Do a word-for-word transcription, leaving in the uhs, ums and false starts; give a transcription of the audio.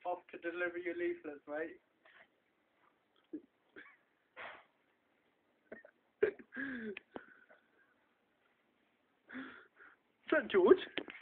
Off to deliver your leaflets, mate. Is that George?